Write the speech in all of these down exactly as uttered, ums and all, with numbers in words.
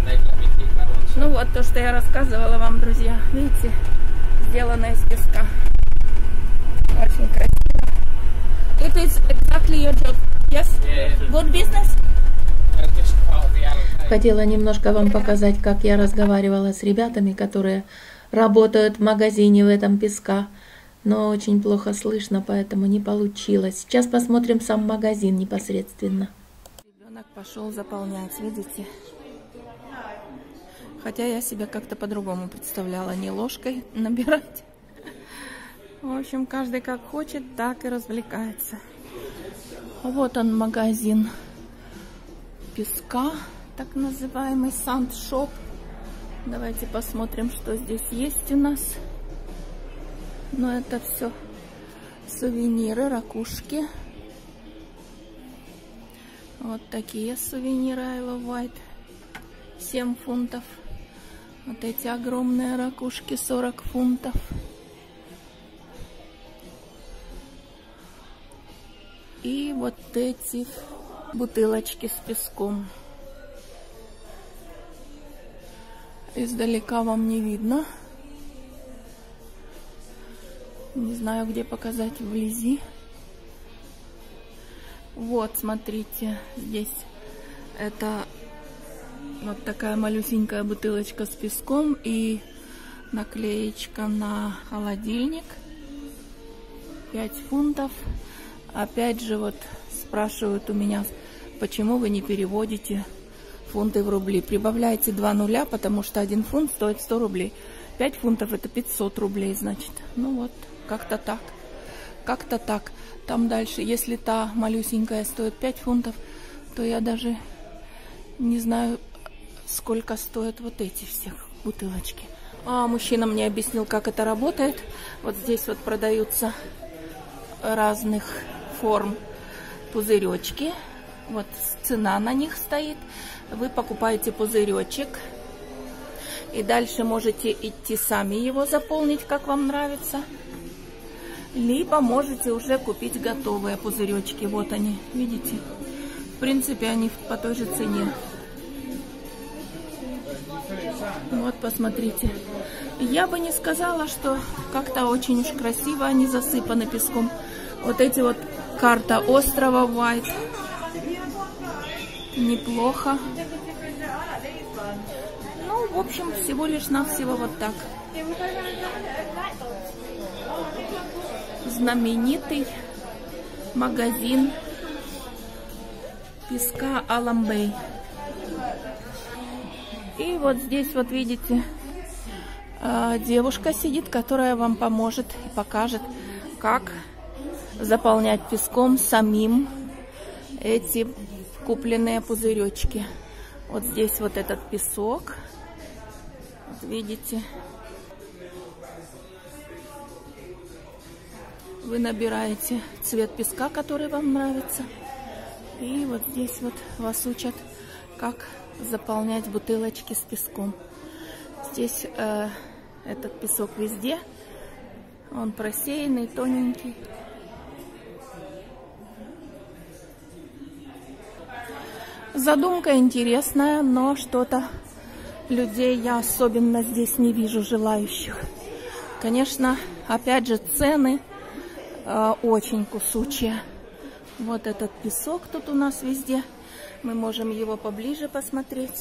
Ну вот то, что я рассказывала вам, друзья. Видите, сделано из песка. Очень красиво. It is exactly your job. Yes? Good business? Хотела немножко вам показать, как я разговаривала с ребятами, которые работают в магазине в этом песка. Но очень плохо слышно, поэтому не получилось. Сейчас посмотрим сам магазин непосредственно. Ребенок пошел заполнять, видите? Хотя я себя как-то по-другому представляла, не ложкой набирать. В общем, каждый как хочет, так и развлекается. Вот он, магазин песка, так называемый санд-шоп. Давайте посмотрим, что здесь есть у нас. Но это все сувениры, ракушки. Вот такие сувениры Isle of Wight. семь фунтов. Вот эти огромные ракушки сорок фунтов. И вот эти бутылочки с песком. Издалека вам не видно. Не знаю, где показать вблизи. Вот, смотрите, здесь это вот такая малюсенькая бутылочка с песком и наклеечка на холодильник. пять фунтов. Опять же, вот спрашивают у меня, почему вы не переводите фунты в рубли. Прибавляйте два нуля, потому что один фунт стоит сто рублей. пять фунтов это пятьсот рублей, значит. Ну вот, как-то так. Как-то так. Там дальше, если та малюсенькая стоит пять фунтов, то я даже не знаю, сколько стоят вот эти все бутылочки. А мужчина мне объяснил, как это работает. Вот здесь вот продаются разных форм пузыречки. Вот цена на них стоит. Вы покупаете пузыречек. И дальше можете идти сами его заполнить, как вам нравится. Либо можете уже купить готовые пузыречки. Вот они, видите? В принципе, они по той же цене. Вот, посмотрите. Я бы не сказала, что как-то очень уж красиво они засыпаны песком. Вот эти вот карта острова Уайт. Неплохо. Ну, в общем, всего лишь навсего вот так. Знаменитый магазин песка Hallam Bay. И вот здесь вот видите, девушка сидит, которая вам поможет и покажет, как заполнять песком самим эти купленные пузыречки. Вот здесь вот этот песок. Вот видите. Вы набираете цвет песка, который вам нравится. И вот здесь вот вас учат, как заполнять бутылочки с песком. Здесь э, этот песок везде. Он просеянный, тоненький. Задумка интересная, но что-то людей я особенно здесь не вижу желающих. Конечно, опять же, цены э, очень кусучие. Вот этот песок тут у нас везде. Мы можем его поближе посмотреть.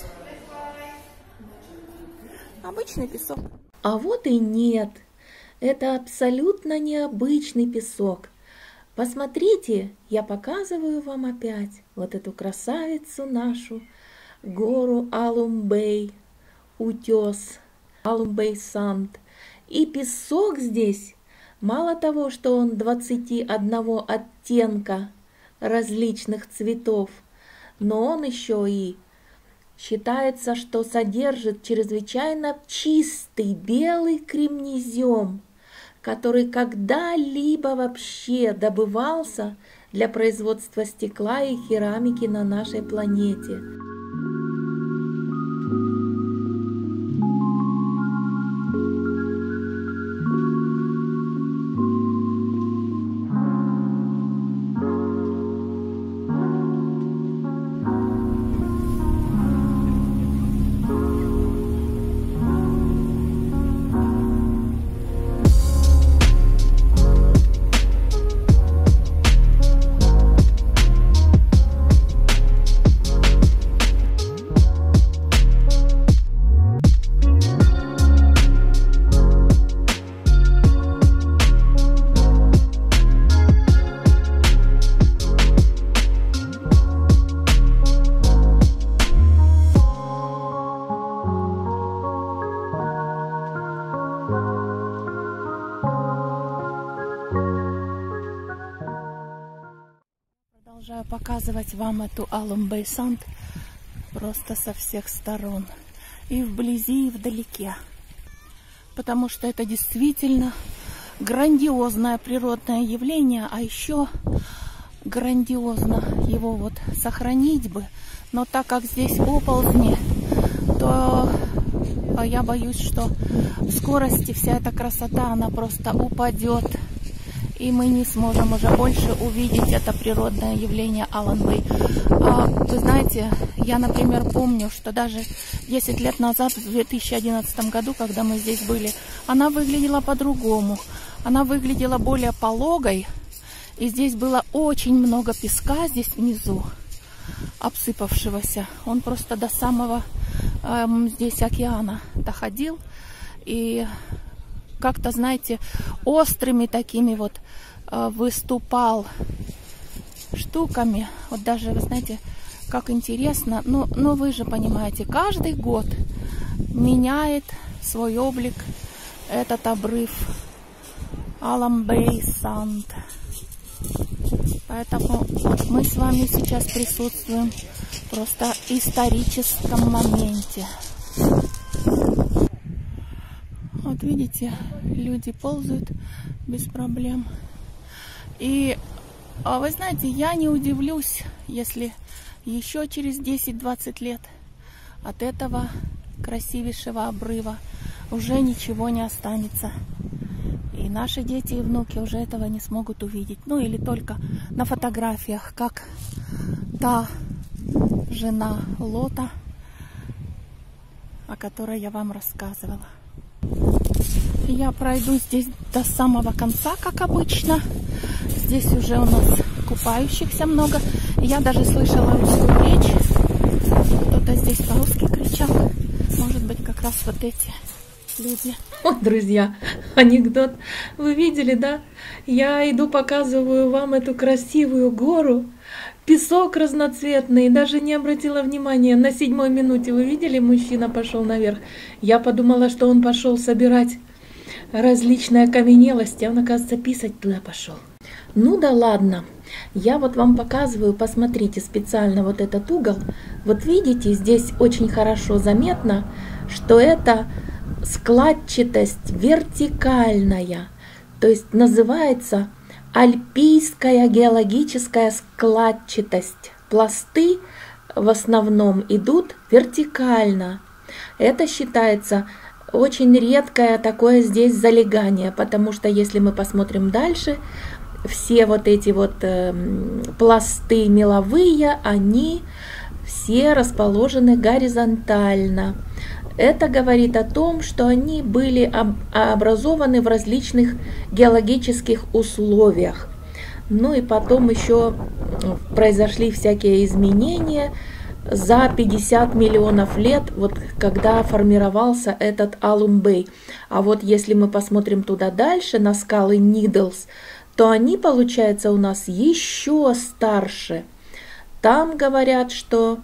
Обычный песок. А вот и нет. Это абсолютно необычный песок. Посмотрите, я показываю вам опять вот эту красавицу нашу, гору Hallam Bay, утес, Hallam Bay Sand. И песок здесь, мало того, что он двадцати одного оттенка различных цветов, но он еще и считается, что содержит чрезвычайно чистый белый кремнезем, который когда-либо вообще добывался для производства стекла и керамики на нашей планете. показывать вам эту Алум-Бэй-Санд просто со всех сторон. И вблизи, и вдалеке. Потому что это действительно грандиозное природное явление, а еще грандиозно его вот сохранить бы. Но так как здесь оползни, то я боюсь, что в скорости вся эта красота, она просто упадет. И мы не сможем уже больше увидеть это природное явление Алан-Бэй. А, вы знаете, я, например, помню, что даже десять лет назад, в две тысячи одиннадцатом году, когда мы здесь были, она выглядела по-другому. Она выглядела более пологой. И здесь было очень много песка здесь внизу, обсыпавшегося. Он просто до самого эм, здесь океана доходил. И как-то, знаете, острыми такими вот э, выступал штуками. Вот даже, вы знаете, как интересно. Но, но вы же понимаете, каждый год меняет свой облик этот обрыв Алум-Бэй-Санд. Поэтому вот мы с вами сейчас присутствуем в просто историческом моменте. Вот видите, люди ползают без проблем. И вы знаете, я не удивлюсь, если еще через десять-двадцать лет от этого красивейшего обрыва уже ничего не останется. И наши дети и внуки уже этого не смогут увидеть. Ну или только на фотографиях, как та жена Лота, о которой я вам рассказывала. Я пройду здесь до самого конца, как обычно. Здесь уже у нас купающихся много. Я даже слышала русскую речь. Кто-то здесь по-русски кричал. Может быть, как раз вот эти люди. Вот, друзья, анекдот. Вы видели, да? Я иду, показываю вам эту красивую гору. Песок разноцветный, даже не обратила внимания. На седьмой минуте, вы видели, мужчина пошел наверх. Я подумала, что он пошел собирать различные окаменелости, а он, оказывается, писать туда пошел. Ну да ладно, я вот вам показываю, посмотрите специально вот этот угол. Вот видите, здесь очень хорошо заметно, что это складчатость вертикальная, то есть называется альпийская геологическая складчатость. Пласты в основном идут вертикально. Это считается очень редкое такое здесь залегание, потому что если мы посмотрим дальше, все вот эти вот э, пласты меловые, они все расположены горизонтально. Это говорит о том, что они были образованы в различных геологических условиях. Ну и потом еще произошли всякие изменения за пятьдесят миллионов лет, вот когда формировался этот Алум-Бэй. А вот если мы посмотрим туда дальше, на скалы Нидлс, то они, получается, у нас еще старше. Там говорят, что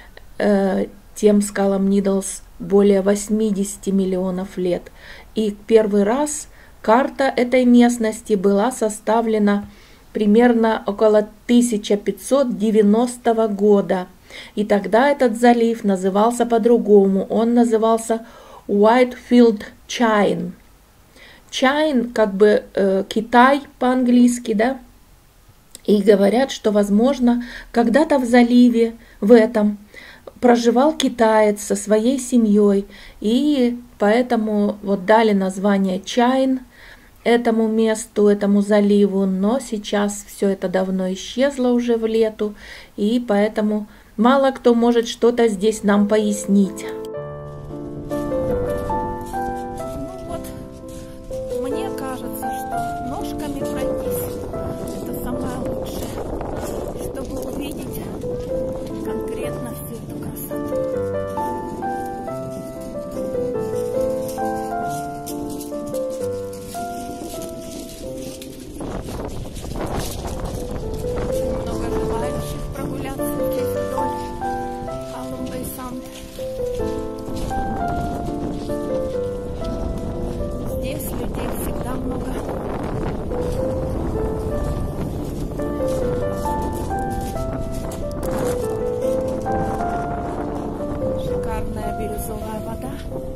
э, тем скалам Нидлс более восьмидесяти миллионов лет. И первый раз карта этой местности была составлена примерно около тысяча пятьсот девяностого года. И тогда этот залив назывался по-другому. Он назывался Whitefield Chine. Chine, как бы э, Китай по-английски, да? И говорят, что, возможно, когда-то в заливе, в этом, проживал китаец со своей семьей, и поэтому вот дали название Чайн этому месту, этому заливу, но сейчас все это давно исчезло уже в лету, и поэтому мало кто может что-то здесь нам пояснить. Много желающих прогуляться здесь вдоль Алум-Бэй-Санд. бирюзовая вода.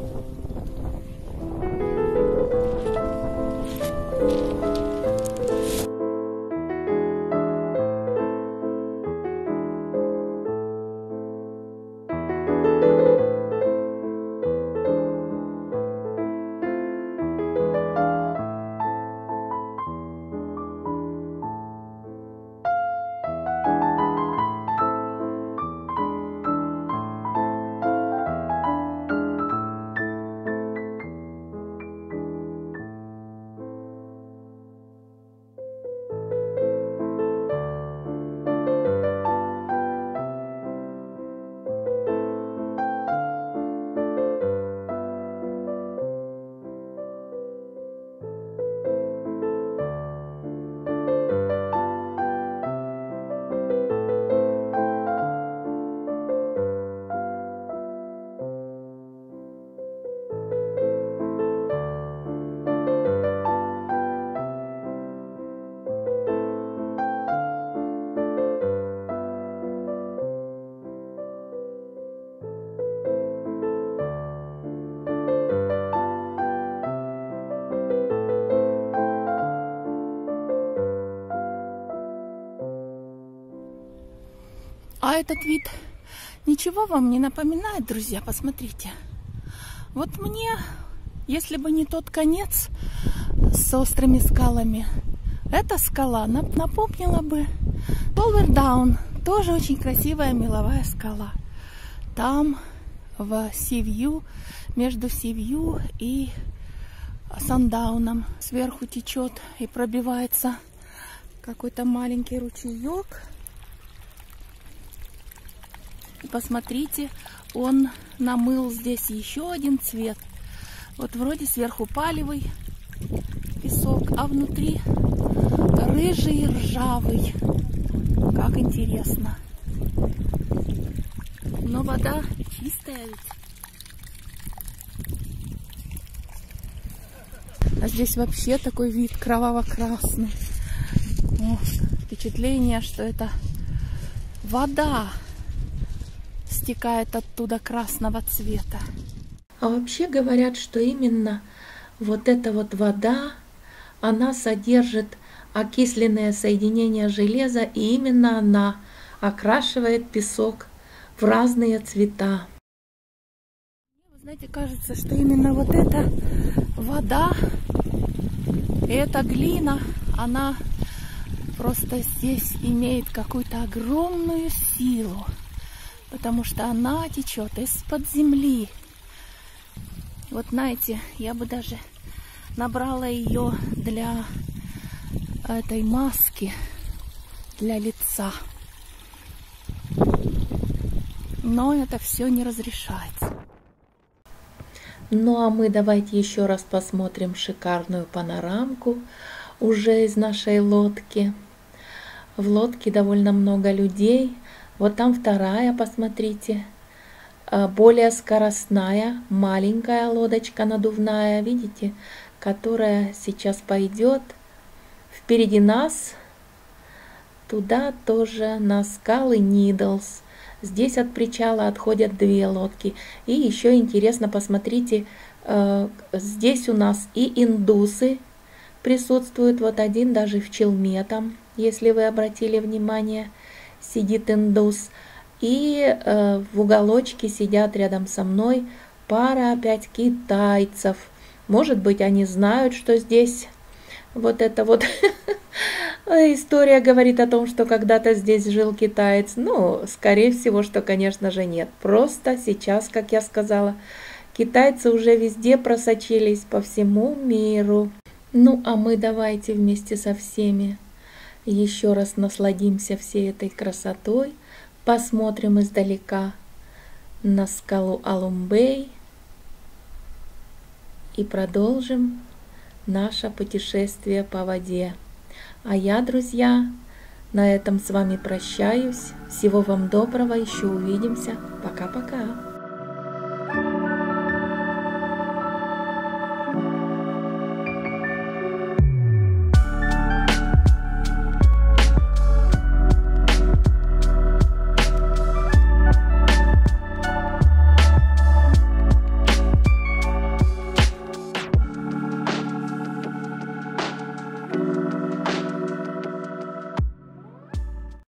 А этот вид ничего вам не напоминает, друзья? Посмотрите. Вот мне, если бы не тот конец с острыми скалами, эта скала напомнила бы Полвердаун. Тоже очень красивая меловая скала. Там в Сивью, между Сивью и Сандауном сверху течет и пробивается какой-то маленький ручеек. Посмотрите, он намыл здесь еще один цвет. Вот вроде сверху палевый песок, а внутри рыжий, ржавый. Как интересно. Но вода чистая ведь. А здесь вообще такой вид кроваво-красный. Впечатление, что это вода стекает оттуда красного цвета. А вообще говорят, что именно вот эта вот вода, она содержит окисленное соединение железа, и именно она окрашивает песок в разные цвета. Вы знаете, кажется, что именно вот эта вода и эта глина, она просто здесь имеет какую-то огромную силу. Потому что она течет из-под земли. Вот знаете, я бы даже набрала ее для этой маски, для лица. Но это все не разрешается. Ну а мы давайте еще раз посмотрим шикарную панорамку уже из нашей лодки. В лодке довольно много людей. Вот там вторая, посмотрите, более скоростная, маленькая лодочка надувная, видите, которая сейчас пойдет впереди нас, туда тоже на скалы Нидлс. Здесь от причала отходят две лодки. И еще интересно, посмотрите, здесь у нас и индусы присутствуют, вот один даже в челме там, если вы обратили внимание. Сидит индус, и э, в уголочке сидят рядом со мной пара опять китайцев. Может быть, они знают, что здесь вот эта вот история говорит о том, что когда-то здесь жил китаец. Ну, скорее всего, что, конечно же, нет. Просто сейчас, как я сказала, китайцы уже везде просочились по всему миру. Ну, а мы давайте вместе со всеми еще раз насладимся всей этой красотой, посмотрим издалека на скалу Алумбей и продолжим наше путешествие по воде. А я, друзья, на этом с вами прощаюсь. Всего вам доброго, еще увидимся. Пока-пока.